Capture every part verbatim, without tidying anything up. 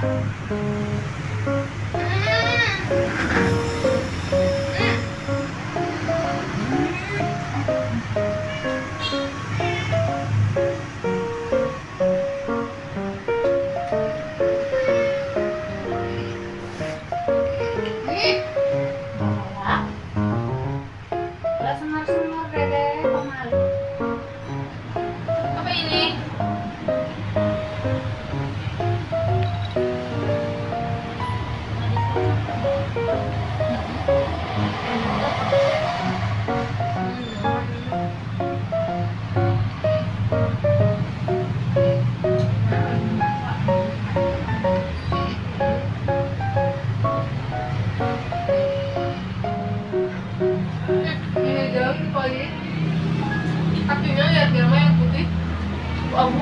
Kakinya lihat dia mah yang putih abu.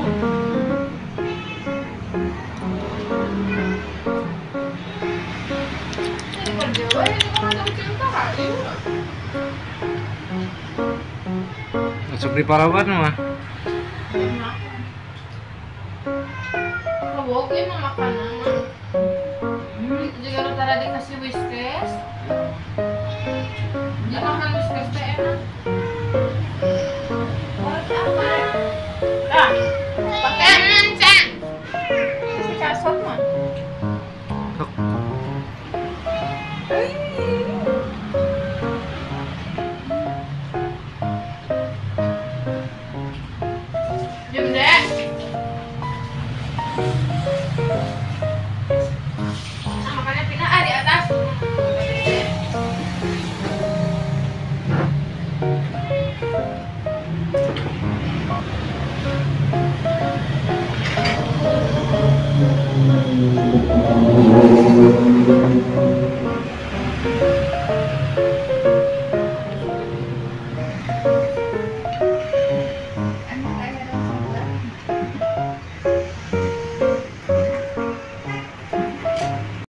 Ini kerja wae ini kalau ada cinta kali. Masuk di Parawan mah. Kalau emang makanan mah. Jika rata dikasih Whiskas, dia makan Whiskas teh enak. Ah, pakai mancang. Si kasut mah. Jom deh. Nah, makannya pindah ah di atas. Thank you.